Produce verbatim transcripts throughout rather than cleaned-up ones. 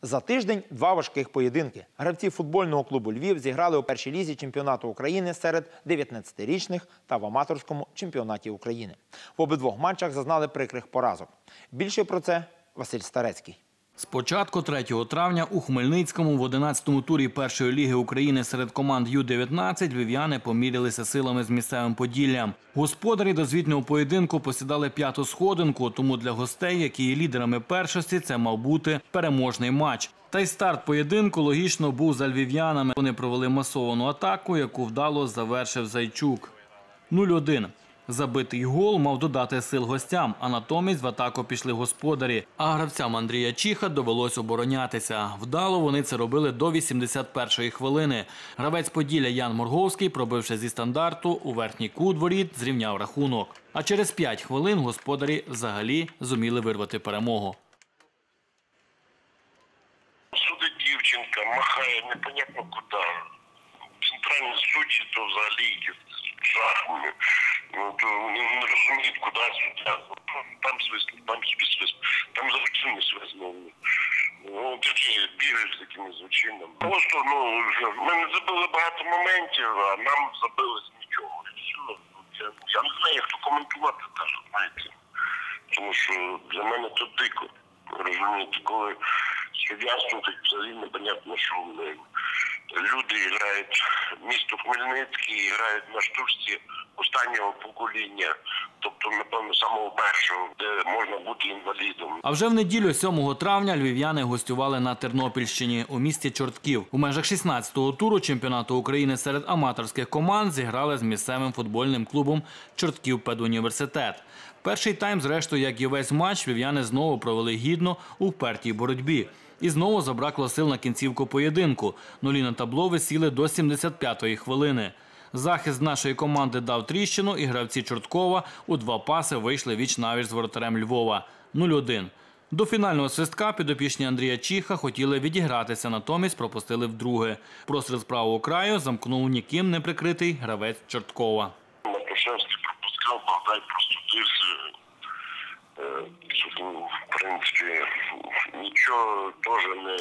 За тиждень два важких поєдинки. Гравці футбольного клубу «Львів» зіграли у першій лізі чемпіонату України серед дев'ятнадцятирічних та в аматорському чемпіонаті України. В обидвох матчах зазнали прикрих поразок. Більше про це Василь Старецький. З початку третього травня у Хмельницькому в одинадцятому турі першої ліги України серед команд ю дев'ятнадцять львів'яни помірялися силами з місцевим Поділлям. Господарі до звітного поєдинку посідали п'яту сходинку, тому для гостей, які є лідерами першості, це мав бути переможний матч. Та й старт поєдинку логічно був за львів'янами. Вони провели масовану атаку, яку вдало завершив Зайчук. нуль один. Забитий гол мав додати сил гостям, а натомість в атаку пішли господарі. А гравцям Андрія Чіха довелось оборонятися. Вдало вони це робили до вісімдесят першої хвилини. Гравець Поділля Ян Морговський, пробивши зі стандарту, у верхній кут воріт зрівняв рахунок. А через п'ять хвилин господарі взагалі зуміли вирвати перемогу. Судить дівчинка, махає непонятно куди. Центральні судді то взагалі жах. Ну, то не розуміють, куди суддя. Там свист, там собі свист. Там завжди не свист. Ну, такі бігають з такими звичайними. Просто, ну, ми не забили багато моментів, а нам забилось нічого. Я, я не знаю, як то коментувати теж, знаєте. Тому що для мене то дико. Розумієте, коли суддя судить, взагалі непонятно, що вони. Люди грають, місто Хмельницький, грають на штучці останнього покоління, тобто, напевно, самого першого, де можна бути інвалідом. А вже в неділю, сьомого травня, львів'яни гостювали на Тернопільщині у місті Чортків. У межах шістнадцятого туру чемпіонату України серед аматорських команд зіграли з місцевим футбольним клубом «Чортків педуніверситет». Перший тайм, зрештою, як і весь матч, львів'яни знову провели гідно у впертій боротьбі. І знову забракло сил на кінцівку поєдинку. Нулі на табло висіли до сімдесят п'ятої хвилини. Захист нашої команди дав тріщину, і гравці Чорткова у два паси вийшли віч-навіч з воротарем Львова. нуль один. До фінального свистка підопічні Андрія Чіха хотіли відігратися, натомість пропустили вдруге. Простріл з правого краю замкнув ніким не прикритий гравець Чорткова. Матушевський пропускав, Богдай простудився. В принципі, нічого теж не,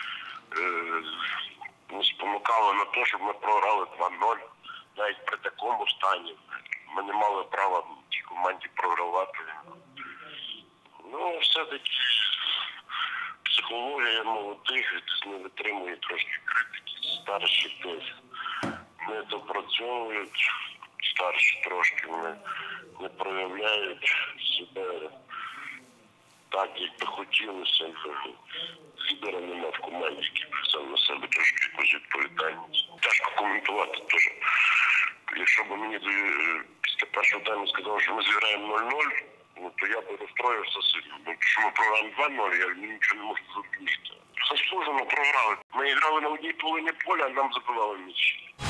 не спонукало на те, щоб ми програли два нуль. Навіть при такому стані. Ми не мали права в цій команді програвати. Ну, все-таки психологія молодих не витримує трошки критики. Старші десь не допрацьовують, старші трошки не, не проявляють себе так, як би хотілося. Лідера нема в команді, який взяв на себе трошки якусь відповідальність. Тяжко коментувати теж. Якщо б мені після першого тайму сказали, що ми зіграємо нуль нуль, ну, то я б розстроївся сильно. Ну, що ми програємо два нуль, я нічого не можу зрозуміти. Заслужено програли. Ми грали на одній половині поля, а нам забивали м'ячі.